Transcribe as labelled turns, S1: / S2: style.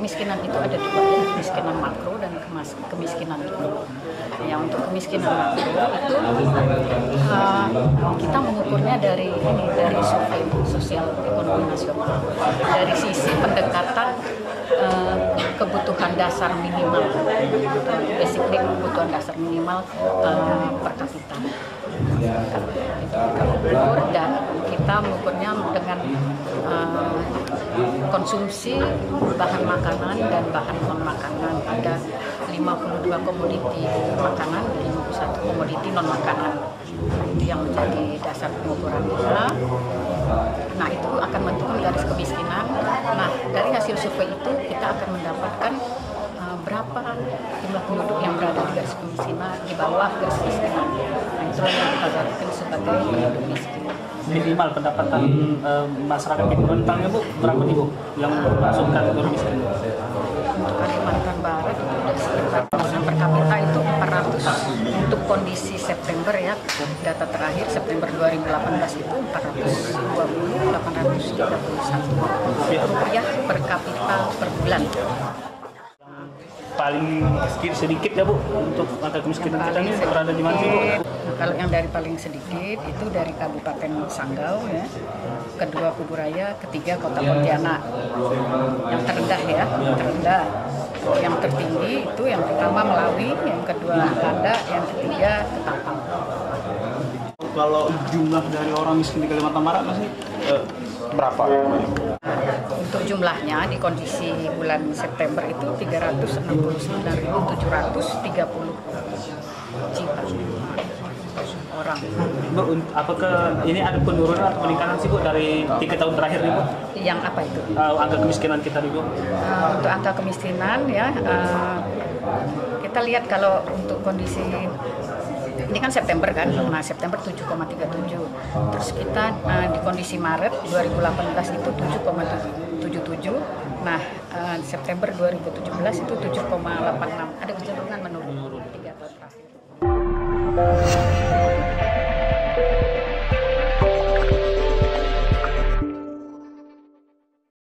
S1: kemiskinan itu ada dua, ya, kemiskinan makro dan kemiskinan mikro. Ya, untuk kemiskinan makro itu kita mengukurnya dari survei sosial ekonomi nasional, dari sisi pendekatan kebutuhan dasar minimal, basic need, kebutuhan dasar minimal per kapita. Kita ukur dan kita mengukurnya dengan konsumsi bahan makanan dan bahan non makanan. Ada 52 komoditi makanan, 51 komoditi non makanan. Itu yang menjadi dasar pengukuran kita. Nah, itu akan menentukan garis kemiskinan. Nah, dari hasil survei itu kita akan mendapatkan berapa jumlah penduduk yang berada di garis kemiskinan, di bawah garis kemiskinan. Nah, itu yang kita gariskan sebagai penduduk miskin.
S2: Minimal pendapatan masyarakat di rentangnya Bu, berapa nih Bu yang masuk kategori miskin?
S1: Untuk Kalimantan Barat itu sudah sekitar per kapita itu 400. Untuk kondisi September, ya, data terakhir September 2018 itu 431 rupiah per kapita per bulan.
S2: Paling sedikit ya Bu untuk angka kemiskinan kita ini berada di mana sih Bu?
S1: Nah, kalau yang dari paling sedikit itu dari Kabupaten Sanggau, ya, kedua Kuburaya, ketiga Kota Pontianak. Yang terendah, ya, terendah. Yang tertinggi itu yang pertama Melawi, yang kedua Landa, yang ketiga Ketapang.
S2: Kalau jumlah dari orang miskin di Kalimantan Barat masih berapa?
S1: Untuk jumlahnya di kondisi bulan September itu 369.730 jiwa orang.
S2: Bu, apakah ini ada penurunan atau peningkatan sih Bu dari 3 tahun terakhir nih Bu?
S1: Yang apa itu?
S2: Angka kemiskinan kita nih Bu?
S1: Untuk angka kemiskinan, ya, kita lihat kalau untuk kondisi ini kan September kan, nah September 7,37. Terus kita di kondisi Maret 2018 itu 7,77. Nah, September 2017 itu 7,86. Ada kecenderungan menurun 3 tahun terakhir.